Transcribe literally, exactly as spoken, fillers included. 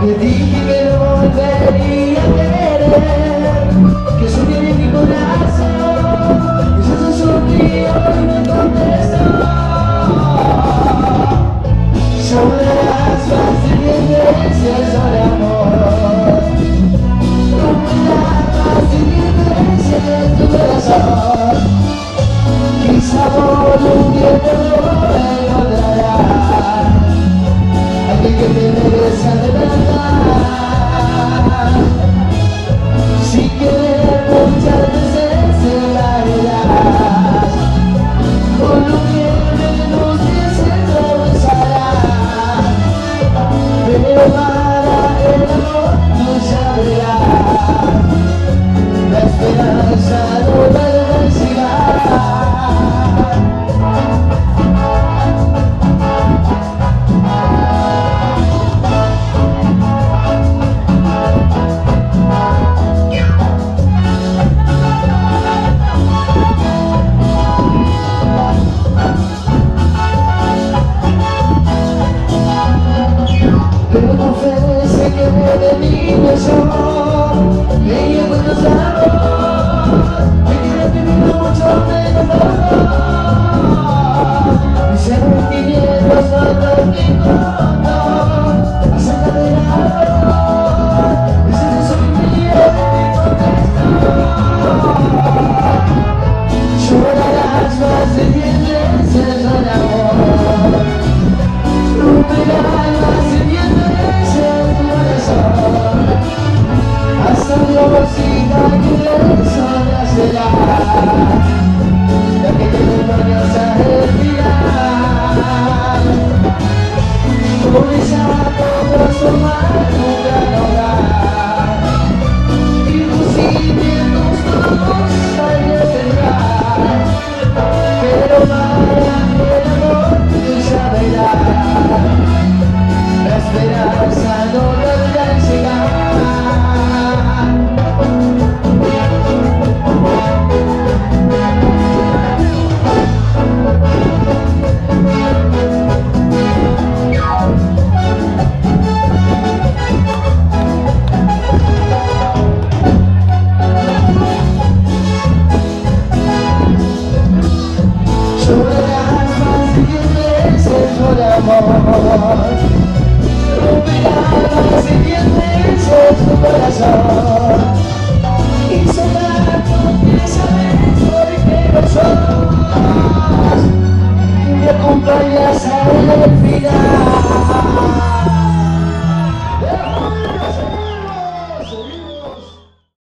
Te dije que no volvería a querer, que subiera en mi corazón, y se sonrió y me contestó. Sabrás más independencias al amor, como más independencia de tu corazón. Quizá por un tiempo no me encontrarás alguien que te merezca de verdad. Si quieres muchas veces se la verás, con lo que menos pies se atravesará. Pero para el amor tú ya verás, la esperanza no dará.